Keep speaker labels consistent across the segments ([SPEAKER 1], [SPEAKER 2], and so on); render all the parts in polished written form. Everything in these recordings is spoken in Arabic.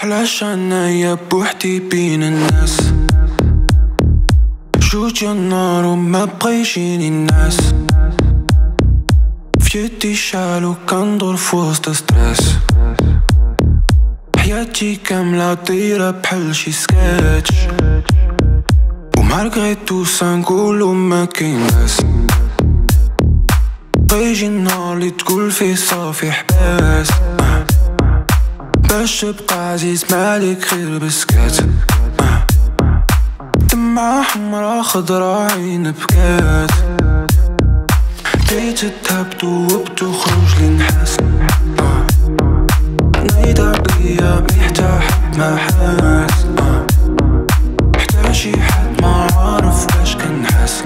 [SPEAKER 1] علاش عنايا بوحدي بين الناس، جوج يا النار وما بقيشيني الناس، فيدي شعل كندور فوسط ستريس، حياتي كاملة طايرة بحال شي سكاتش، ومالغري تو سا نقولو ما كاين باس، بيجي النهار اللي تقول فيه صافي حباس، باش تبقى عزيز مالك غير بسكات، دمعة حمرا خضرا عين بكات، بيت تهبط وبت وخرج لي نحاس، نايضة بيا محتاج حد ما حاس، محتاج شي حد ما عارف باش كنحس،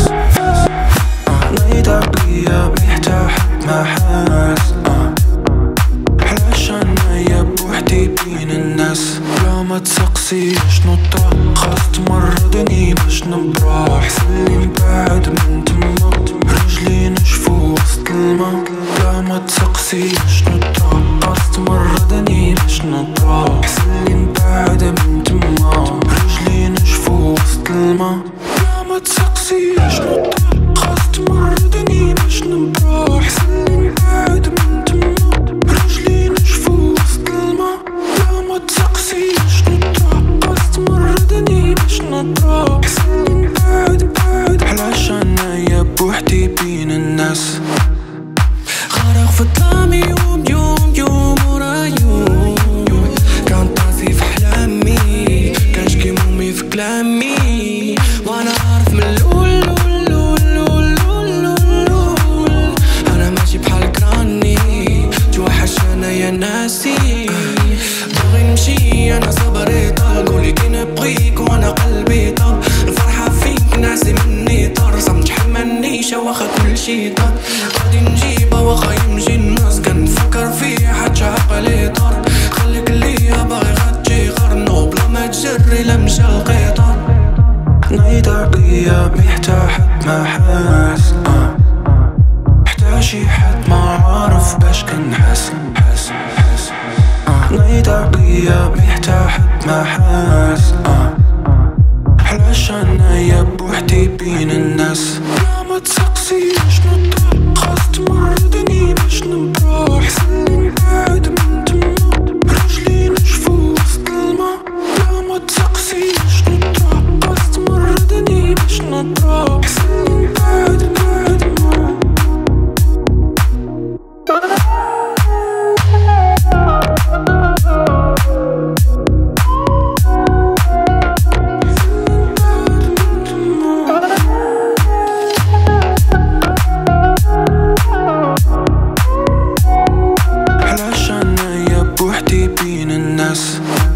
[SPEAKER 1] نايضة بيا محتاج حد ما حاس، علاش عنايا بوحدي بين الناس، بلا ما تسقسي شنو طرا، خاص تمرضني باش نبرا، حسني نبعد من تما، رجلي نشفو وسط الما، بلا ما تسقسي شنو طرا، خاص تمرضني باش نبرا، حسني نبعد من تما، رجلي نشفو وسط الما، بلا ما تسقسي شنو طرا، خاص تمرضني باش نبرا، حسني نبعد من تما، رجلي نشفو وسط الما، بلا ما تسقسي شنو طرا، خاص تمرضني باش نبرا، حسني نبعد علاش عنايا بوحدي بين الناس،
[SPEAKER 2] غرق في الظلام يوم يوم يوم ورا يوم، كان طاسي في حلامي، كانشكي همومي في كلامي، وانا عارف من الاول انا ماشي بحال كراني، توحش انا يا ناسي، باغي نمشي انا صبري طال، قولي كي نبغيك وانا قلبي طال، الفرحة فيك ناسي مني طار، متحملنيش واخا كلشي طار، غادي نجيبها واخا يمشي الناس، كنفكر فيها حتى عقلي طار، خليك ليا باغي غتجي غرنو، بلا ما تجري لا مشى القطار،
[SPEAKER 1] نايضة بيا محتاج حد ما حاس، محتاج شي حد ما عارف باش كنحس، نايضة بيا محتاج حد ما حاس، علاش عنايا بوحدي بين الناس، بلا ما تسقسي شنو طرا، خاص تمرضني باش نبرا، حسني نبعد من تما، رجلي نشفو وسط الما، بلا ما تسقسي شنو طرا، خاص تمرضني باش نبرا، حسني نبعد علاش عنايا بوحدي بين الناس.